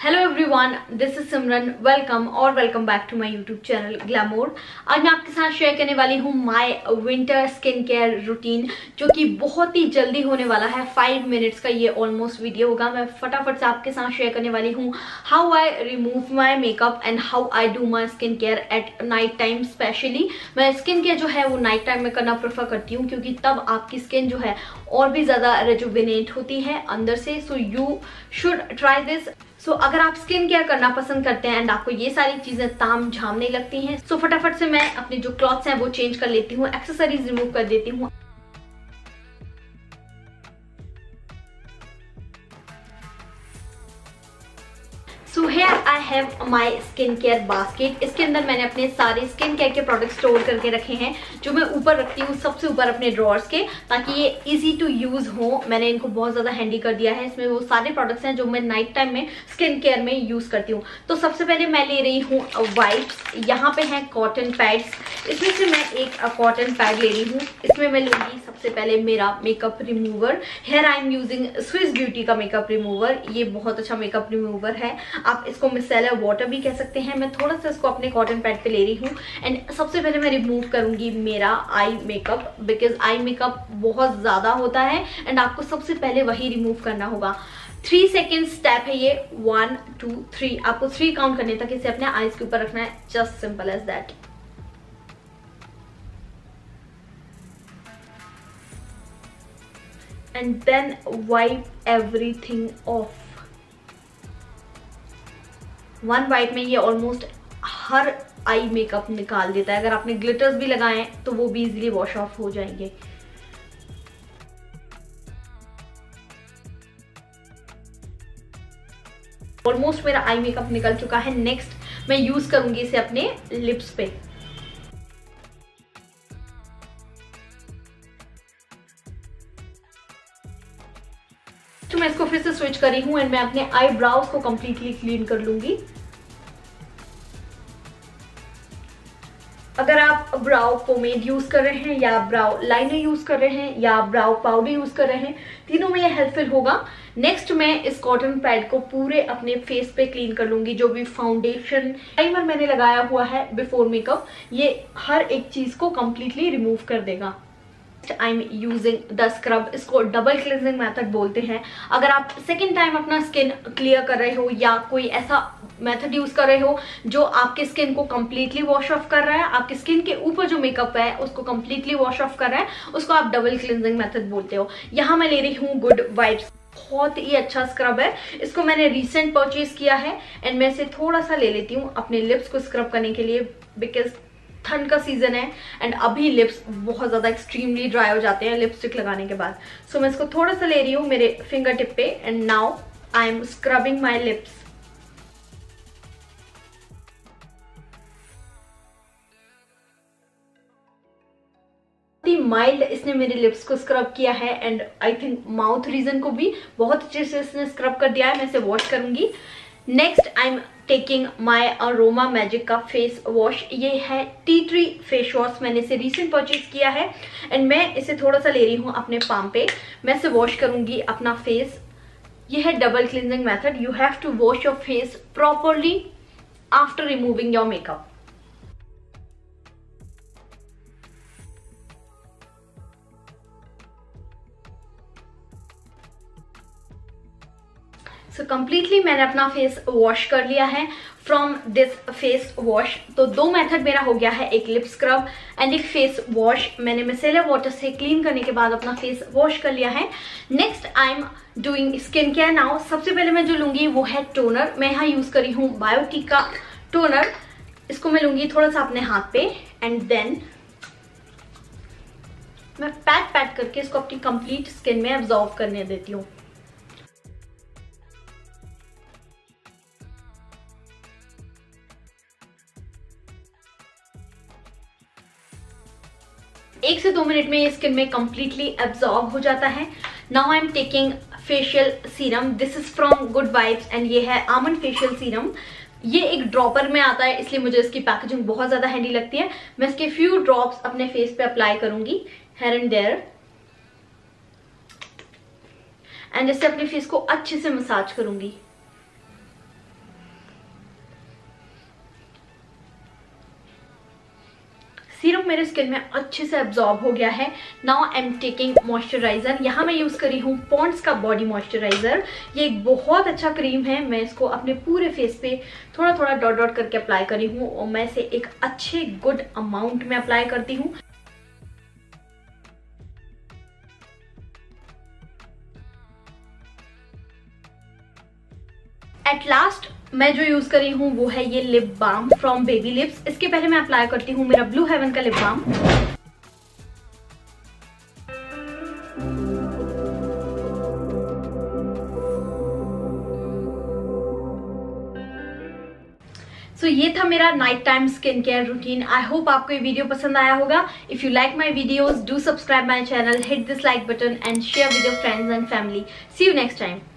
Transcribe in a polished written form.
Hello everyone, this is Simran. Welcome back to my YouTube channel Glamour. आज मैं आपके साथ शेयर करने वाली हूँ my winter skin care routine, जो कि बहुत ही जल्दी होने वाला है। 5 मिनट्स का ये ऑलमोस्ट वीडियो होगा। मैं फटाफट से आपके साथ शेयर करने वाली हूँ how I remove my makeup and how I do my skin care at night time. Specially मैं स्किन केयर जो है वो नाइट टाइम में करना प्रेफर करती हूँ, क्योंकि तब आपकी स्किन जो है और भी ज्यादा रेजुविनेट होती है अंदर से। So you should try this. So अगर आप स्किन केयर करना पसंद करते हैं एंड आपको ये सारी चीजें ताम झाम नहीं लगती हैं, सो फटाफट से मैं अपने जो क्लॉथ्स हैं वो चेंज कर लेती हूँ, एक्सेसरीज रिमूव कर देती हूँ। So here I have my skin care basket. इसके अंदर मैंने अपने सारे स्किन केयर के प्रोडक्ट स्टोर करके रखे हैं, जो मैं ऊपर रखती हूँ सबसे ऊपर अपने ड्रॉर्स के, ताकि ये इजी टू यूज हो। मैंने इनको बहुत ज्यादा हैंडी कर दिया है। इसमें वो सारे प्रोडक्ट्स हैं जो मैं नाइट टाइम में स्किन केयर में यूज करती हूँ। तो सबसे पहले मैं ले रही हूँ वाइप्स। यहाँ पे हैं कॉटन पैड्स। इसमें से मैं एक कॉटन पैड ले रही हूँ। इसमें मैं लूंगी सबसे पहले मेरा makeup remover. Here I am using Swiss Beauty का मेकअप रिमूवर। ये बहुत अच्छा मेकअप रिमूवर है, आप इसको मिसेलर वाटर भी कह सकते हैं। मैं थोड़ा सा इसको अपने कॉटन पैड पे ले रही हूँ एंड सबसे पहले मैं रिमूव करूंगी मेरा eye makeup, because eye makeup बहुत ज्यादा होता है एंड आपको सबसे पहले वही रिमूव करना होगा। 3 सेकेंड स्टेप है ये। 1 2 3, आपको 3 काउंट करने तक इसे अपने आईज के ऊपर रखना है। Just simple as that. And then wipe everything off. 1 wipe में ये ऑलमोस्ट हर आई मेकअप निकाल देता है। अगर आपने ग्लिटर्स भी लगाए तो वो भी इजीली वॉश ऑफ हो जाएंगे। ऑलमोस्ट मेरा आई मेकअप निकल चुका है। नेक्स्ट मैं यूज करूंगी इसे अपने लिप्स पे। तो मैं इसको फिर से स्विच कर रही हूँ एंड मैं अपने आई ब्राउज को कंप्लीटली क्लीन कर लूंगी। अगर आप ब्राउ पोमेड यूज कर रहे हैं या ब्राउ लाइनर यूज कर रहे हैं या ब्राउ पाउडर यूज कर रहे हैं, तीनों में ये हेल्पफुल होगा। नेक्स्ट मैं इस कॉटन पैड को पूरे अपने फेस पे क्लीन कर लूंगी। जो भी फाउंडेशन प्राइमर मैंने लगाया हुआ है बिफोर मेकअप, ये हर एक चीज को कंप्लीटली रिमूव कर देगा। I am using the scrub. इसको डबल क्लींजिंग मेथड बोलते हैं। अगर आप सेकेंड टाइम अपना स्किन क्लियर कर रहे हो या कोई ऐसा मेथड यूज कर रहे हो जो आपके स्किन को कंप्लीटली वॉश ऑफ कर रहा है, आपकी स्किन के ऊपर जो मेकअप है उसको कंप्लीटली वॉश ऑफ कर रहा है, उसको आप डबल क्लींजिंग मेथड बोलते हो। यहाँ मैं ले रही हूँ गुड वाइब्स। बहुत ही अच्छा स्क्रब है। इसको मैंने रिसेंट परचेज किया है एंड मैं इसे थोड़ा सा ले लेती हूँ अपने लिप्स को स्क्रब करने के लिए, बिकॉज ठंड का सीजन है एंड अभी लिप्स बहुत ज्यादा एक्सट्रीमली ड्राई हो जाते हैं लिपस्टिक लगाने के बाद। सो मैं इसको थोड़ा सा ले रही हूँ मेरे फिंगर टिप पे and now I am scrubbing my lips. Mild इसने मेरे लिप्स को स्क्रब किया है and I think mouth region को भी बहुत अच्छे से इसने स्क्रब कर दिया है। मैं इसे वॉश करूंगी। Next I am taking my Aroma Magic का फेस वॉश। ये है टी ट्री फेस वॉश। मैंने इसे रिसेंट परचेज किया है एंड मैं इसे थोड़ा सा ले रही हूँ अपने पाम पे। मैं इसे वॉश करूंगी अपना फेस। ये है double cleansing method. You have to wash your face properly after removing your makeup. So completely मैंने अपना फेस वॉश कर लिया है फ्रॉम दिस फेस वॉश। तो 2 मेथड मेरा हो गया है, एक लिप स्क्रब एंड एक फेस वॉश। मैंने मिसेलर वाटर से क्लीन करने के बाद अपना फेस वॉश कर लिया है। Next I am doing skin care now. सबसे पहले मैं जो लूंगी वो है टोनर। मैं यहाँ यूज करी हूँ बायोटिक का टोनर। इसको मैं लूंगी थोड़ा सा अपने हाथ पे एंड देन मैं पैट करके इसको अपनी कंप्लीट स्किन में एब्जॉर्ब करने देती हूँ। एक से 2 मिनट में ये स्किन में कंप्लीटली एब्जॉर्ब हो जाता है। Now I am taking facial serum. This is from Good Vibes and ये है आमंड फेशियल सीरम। ये एक ड्रॉपर में आता है, इसलिए मुझे इसकी पैकेजिंग बहुत ज्यादा हैंडी लगती है। मैं इसके फ्यू ड्रॉप्स अपने फेस पे अप्लाई करूंगी हेयर एंड देयर एंड इससे अपने फेस को अच्छे से मसाज करूंगी। सीरम मेरे स्किन में अच्छे से एब्जॉर्ब हो गया है। Now I am taking moisturiser. यहाँ मैं यूज करी हूँ पॉन्ड्स का बॉडी मॉइस्चराइजर। ये एक बहुत अच्छा क्रीम है। मैं इसको अपने पूरे फेस पे थोड़ा थोड़ा डॉट डॉट करके अप्लाई करी हूँ और मैं इसे एक अच्छे गुड अमाउंट में अप्लाई करती हूँ। एट लास्ट मैं जो यूज करी हूँ वो है ये lip balm from Baby Lips. इसके पहले मैं अप्लाई करती हूँ मेरा ब्लू हेवन का लिप बाम। सो ये था मेरा night time skin care routine. I hope आपको ये वीडियो पसंद आया होगा। If you like my videos do subscribe my channel, hit this like button and share with your friends and family. See you next time.